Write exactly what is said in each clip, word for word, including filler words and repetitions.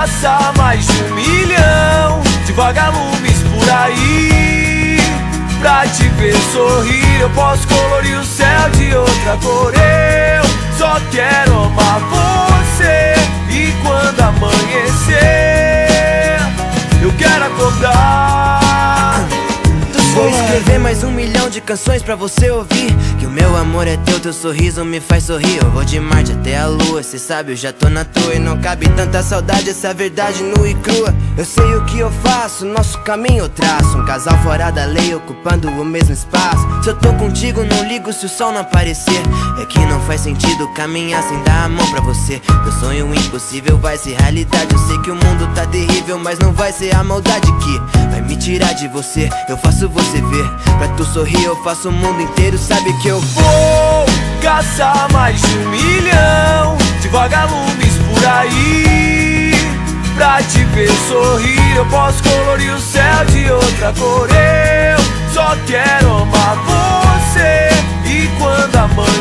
caçar mais de um milhão de vagalumes por aí. Pra te ver sorrir, eu posso colorir o céu de outra cor. Eu só quero amar você. E quando amanhecer, eu quero acordar. Vou escrever mais um milhão de canções pra você ouvir. Que o meu amor é teu, teu sorriso me faz sorrir. Eu vou de Marte até a lua, cê sabe, eu já tô na tua. E não cabe tanta saudade, essa verdade nua e crua. Eu sei o que eu faço, nosso caminho eu traço. Um casal fora da lei, ocupando o mesmo espaço. Se eu tô contigo, não ligo se o sol não aparecer. É que não faz sentido caminhar sem dar a mão pra você. Meu sonho impossível vai ser realidade. Eu sei que o mundo tá terrível, mas não vai ser a maldade que vai me tirar de você. Eu faço você ver, pra tu sorrir eu faço o mundo inteiro. Sabe que eu vou caçar mais de um milhão de vagalumes por aí. Pra te ver sorrir, eu posso colorir o céu de outra cor. Eu só quero amar você. E quando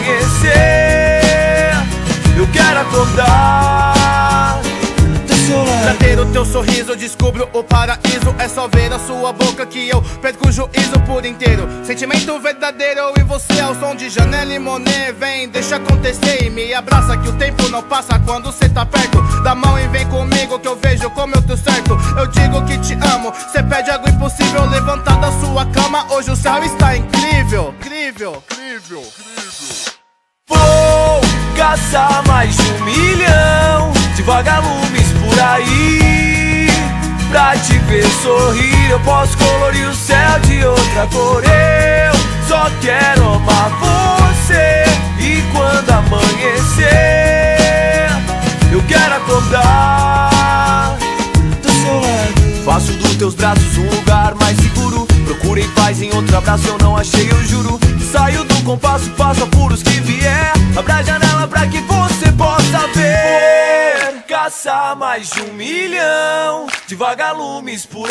amanhecer, eu quero acordar do seu lado. Pra ter o teu sorriso eu descubro o paraíso. É só ver a sua boca que eu perco o juízo por inteiro. Sentimento verdadeiro, eu e você ao som de Janelle Monáe. Vem, deixa acontecer e me abraça, que o tempo não passa quando cê tá perto. Dá mão e vem comigo que eu vejo como eu tô certo. Eu digo que te amo, cê pede algo impossível. Levantar da sua cama, hoje o céu está incrível. Incrível, incrível, incrível. Vou caçar mais de um milhão de vagalumes por aí. Pra te ver sorrir, eu posso colorir o céu de outra cor. Eu só quero amar você. E quando amanhecer, eu quero acordar do seu lado. Faço dos teus braços um lugar mais seguro. Procurei paz em outro abraço, eu não achei, eu juro. Saio do compasso, faço apuros que vier. Abra a janela pra que você possa ver. Caçar mais de um milhão de vagalumes por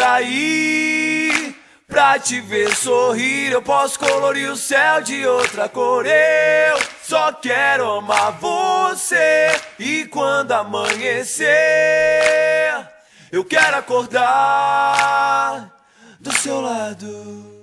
aí. Pra te ver sorrir, eu posso colorir o céu de outra cor. Eu só quero amar você. E quando amanhecer, eu quero acordar do seu lado.